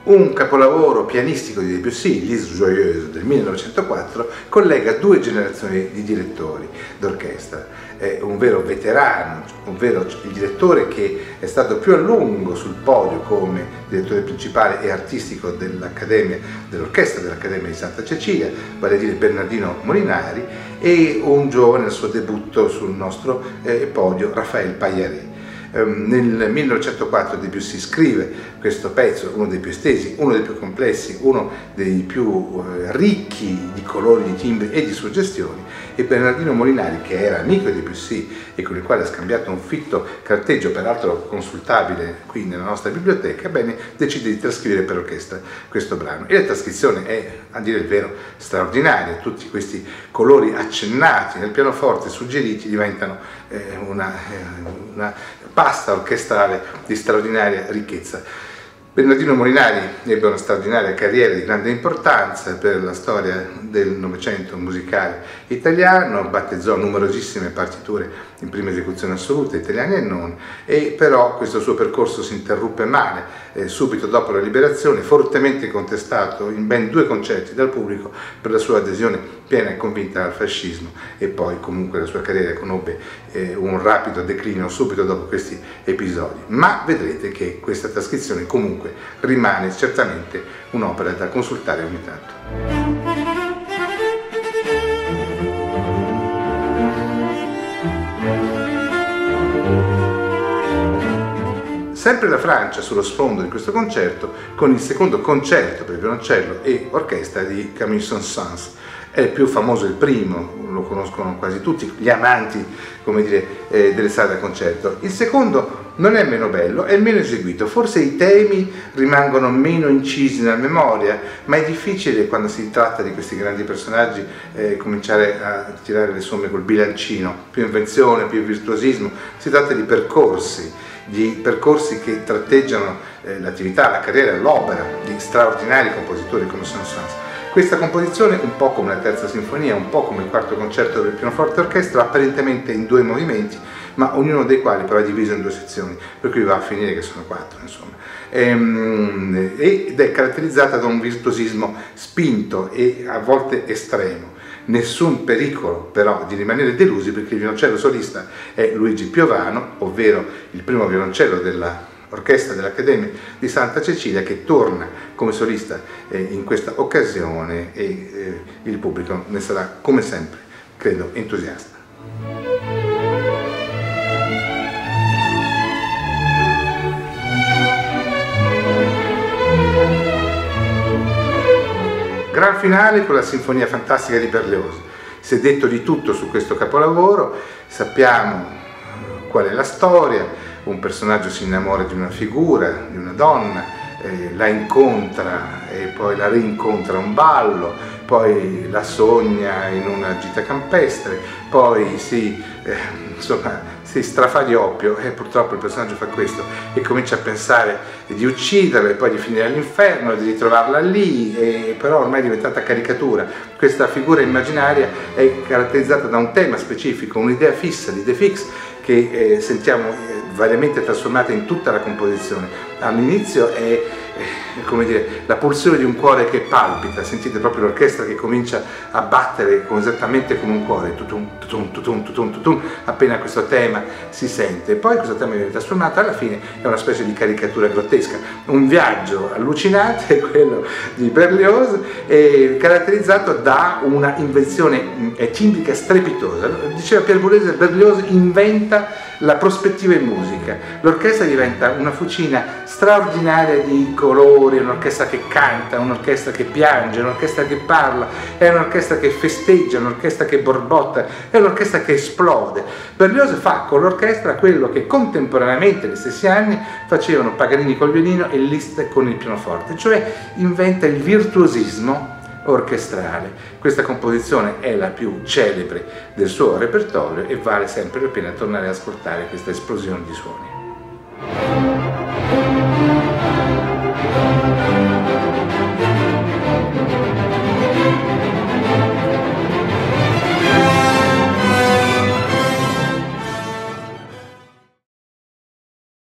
Un capolavoro pianistico di Debussy, L'Île Joyeuse del 1904, collega due generazioni di direttori d'orchestra. È un vero veterano, ovvero il direttore che è stato più a lungo sul podio come direttore principale e artistico dell'orchestra dell'Accademia di Santa Cecilia, vale a dire Bernardino Molinari, e un giovane al suo debutto sul nostro podio, Raphaël Paillaré. Nel 1904 Debussy scrive questo pezzo, uno dei più estesi, uno dei più complessi, uno dei più ricchi di colori, di timbri e di suggestioni, e Bernardino Molinari, che era amico di Debussy e con il quale ha scambiato un fitto carteggio, peraltro consultabile qui nella nostra biblioteca, decide di trascrivere per orchestra questo brano. E la trascrizione è, a dire il vero, straordinaria. Tutti questi colori accennati nel pianoforte suggeriti diventano una pasta orchestrale di straordinaria ricchezza. Bernardino Molinari ebbe una straordinaria carriera di grande importanza per la storia del Novecento musicale italiano, battezzò numerosissime partiture in prima esecuzione assoluta, italiane e non, e però questo suo percorso si interruppe male subito dopo la liberazione, fortemente contestato in ben 2 concerti dal pubblico per la sua adesione piena e convinta al fascismo, e poi comunque la sua carriera conobbe un rapido declino subito dopo questi episodi. Ma vedrete che questa trascrizione comunque rimane certamente un'opera da consultare ogni tanto. Sempre la Francia sullo sfondo di questo concerto, con il secondo concerto per violoncello e orchestra di Camille Saint-Saëns. È il più famoso il primo, lo conoscono quasi tutti gli amanti, come dire, delle sale da concerto. Il secondo non è meno bello, è meno eseguito, forse i temi rimangono meno incisi nella memoria, ma è difficile quando si tratta di questi grandi personaggi cominciare a tirare le somme col bilancino, più invenzione, più virtuosismo. Si tratta di percorsi che tratteggiano l'attività, la carriera, l'opera di straordinari compositori come Saint-Saëns. Questa composizione, un po' come la terza sinfonia, un po' come il quarto concerto per pianoforte e orchestra, apparentemente in 2 movimenti, ma ognuno dei quali però è diviso in 2 sezioni, per cui va a finire che sono 4, insomma. Ed è caratterizzata da un virtuosismo spinto e a volte estremo. Nessun pericolo però di rimanere delusi, perché il violoncello solista è Luigi Piovano, ovvero il primo violoncello dell'orchestra dell'Accademia di Santa Cecilia, che torna come solista in questa occasione, e il pubblico ne sarà come sempre, credo, entusiasta. Gran finale con la Sinfonia Fantastica di Berlioz. Si è detto di tutto su questo capolavoro, sappiamo qual è la storia: un personaggio si innamora di una figura, di una donna, la incontra e poi la rincontra a un ballo, poi la sogna in una gita campestre, poi si strafà di oppio, e purtroppo il personaggio fa questo e comincia a pensare di ucciderla e poi di finire all'inferno e di ritrovarla lì, però ormai è diventata caricatura. Questa figura immaginaria è caratterizzata da un tema specifico, un'idea fissa, l'idea fix, che sentiamo variamente trasformata in tutta la composizione. All'inizio è come dire, la pulsione di un cuore che palpita, sentite proprio l'orchestra che comincia a battere esattamente come un cuore, tutum, tutum, tutum, tutum, tutum, appena questo tema si sente. Poi questo tema viene trasformato, alla fine è una specie di caricatura grottesca, un viaggio allucinante, quello di Berlioz, caratterizzato da una invenzione timbrica strepitosa. Diceva Pierre Boulez, Berlioz inventa la prospettiva in musica. L'orchestra diventa una fucina straordinaria di colori, un'orchestra che canta, un'orchestra che piange, un'orchestra che parla, è un'orchestra che festeggia, un'orchestra che borbotta, è un'orchestra che esplode. Berlioz fa con l'orchestra quello che contemporaneamente negli stessi anni facevano Paganini col violino e Liszt con il pianoforte, cioè inventa il virtuosismo orchestrale. Questa composizione è la più celebre del suo repertorio e vale sempre la pena tornare ad ascoltare questa esplosione di suoni.